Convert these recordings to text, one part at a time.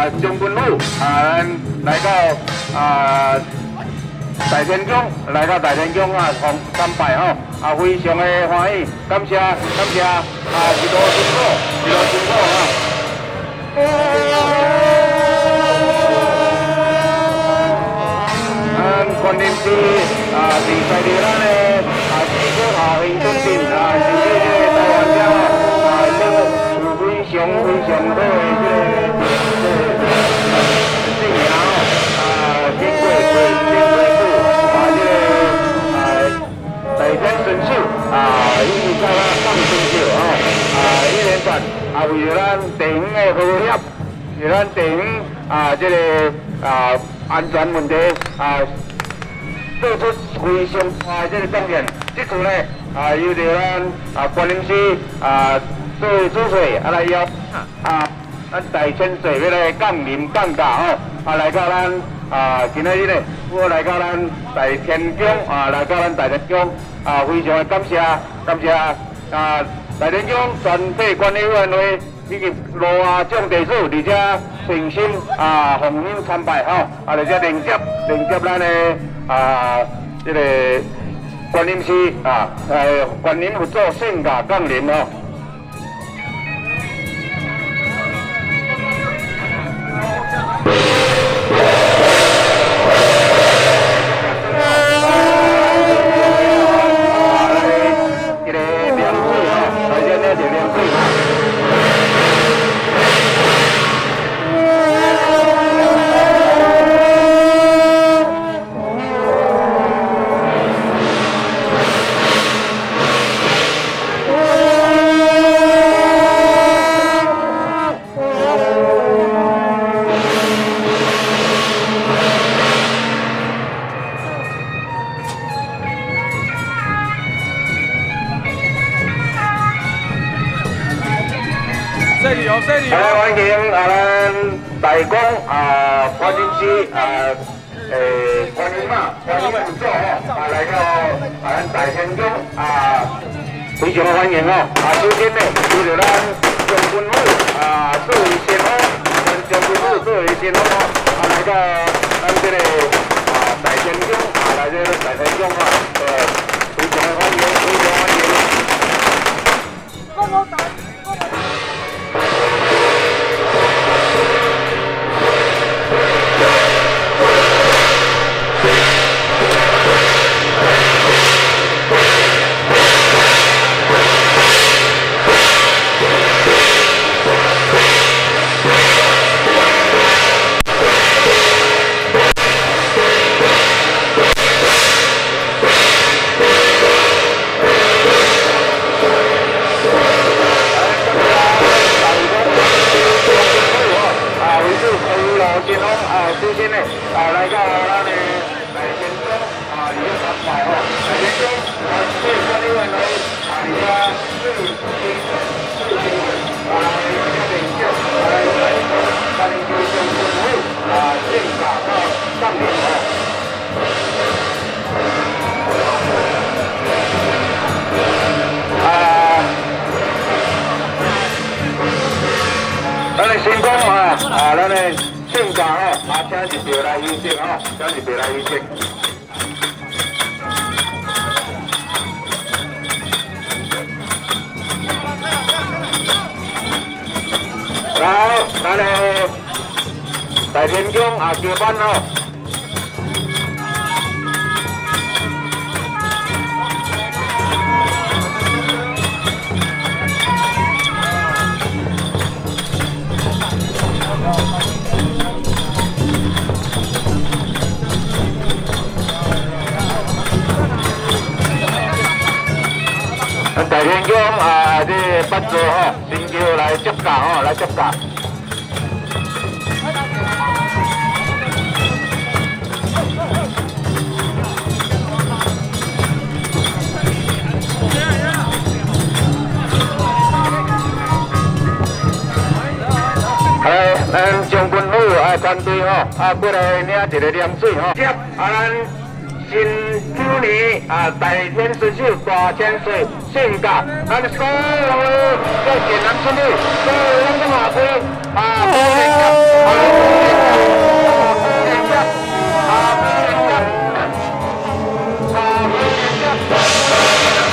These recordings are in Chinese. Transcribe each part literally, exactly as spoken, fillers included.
啊将军府啊来到啊大天宫，来到大天宫啊同参拜吼，啊非常的欢喜，感谢感谢啊一路辛苦，一路辛苦啊！啊，观音寺啊，是在伫咱的啊四个下乡村镇啊，是这个台湾了啊，这个有非常非常好的这个这个信仰啊，经过过经过府啊，这个啊大天神树啊，伊甲咱放生笑吼啊，一连串啊，为了咱地方的和谐，为咱地方啊这个啊安全问题啊。做出非常大这个贡献，这次呢啊，由着咱啊观音寺啊做主席啊来邀啊，咱大千岁要来降临降驾吼，啊来到咱啊今仔日呢，我来到咱大天宫啊，来到咱大天宫啊，非常的感谢感谢啊大天宫全体管理委员会以及罗啊众地主，而且诚心啊奉献参拜吼，啊而且连接连接咱的。啊，这个观音寺啊，呃，观音佛祖圣驾降临哦。这个凉水哦，来这呢就凉水。来欢迎啊，咱大公啊，观音寺啊，诶，观音嘛，观音佛祖吼，啊来到啊咱大天宫啊，非常欢迎哦。啊，首先呢，为了咱将军府啊作为先锋，咱将军府作为先锋哦，啊来到咱这个啊大天宫啊，来这个大天宫啊，呃，非常的欢迎，非常欢迎。首先呢，啊来到咱的大天宫啊，里面参拜哦。大天宫啊，最管理员来啊，里面最最最最啊，来这边叫啊来来咱的就将军府啊，正驾到上面哦。啊，咱的新宫啊啊，咱的。正驾哦，啊，请入庙来休息哦，请入庙来休息。好，咱的大天宫啊，接班哦。大天宫啊，这八座吼，新桥来接驾吼，来接驾。哎，咱将军府啊，团队吼，啊，过来领一个凉水吼，接啊，咱新九年啊，大天十九大千岁，性格，咱所有嘅健男子女，所有咱嘅马队啊，好人家，好人家，好人家，好人家，好人家。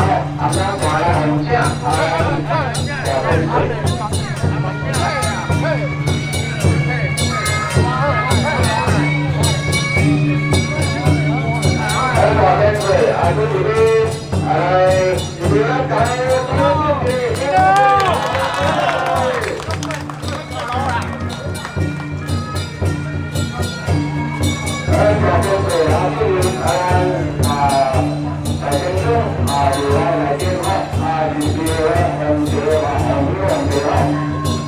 阿三过来红酱，啊，小喷水。哎，小喷水，啊，这里，哎，这里来干，这里，这里。 小喷水，啊，这里，啊啊，来先生，啊，你来来电话，啊，你别红色啊，红用的啊。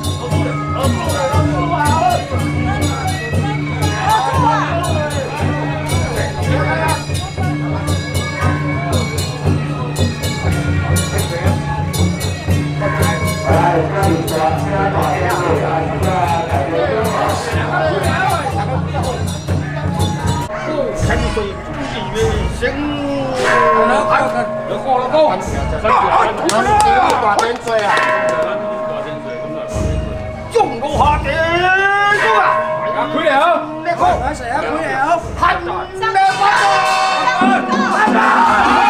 潜水主地位先，老高，老高，老高，大天水啊！中國下嘅高啊！佢了，你好，係誰啊？佢了，係咩法啊？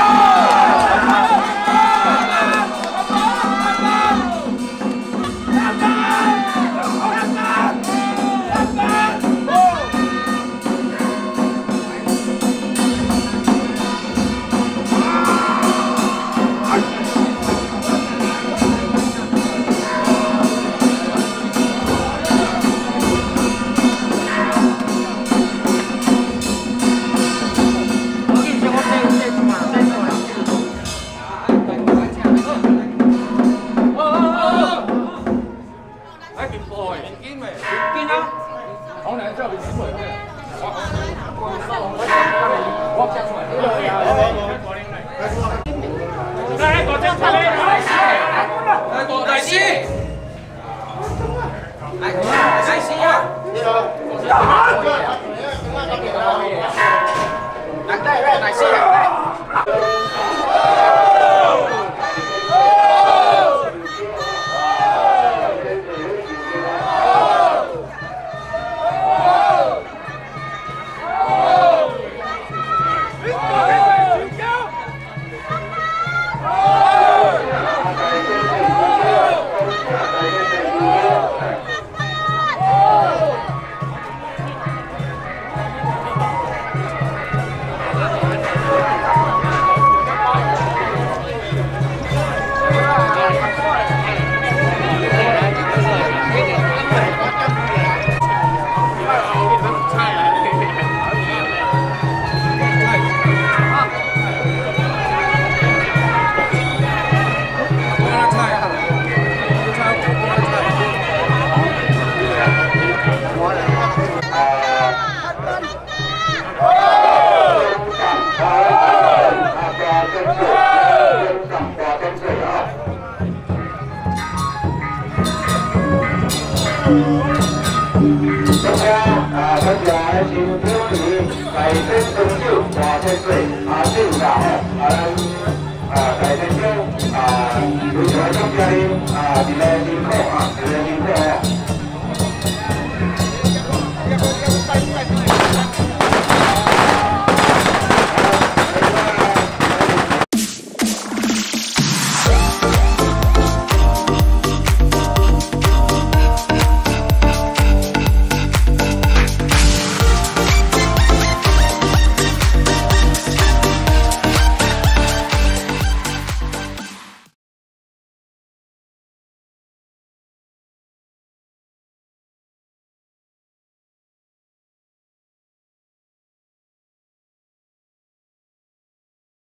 啊，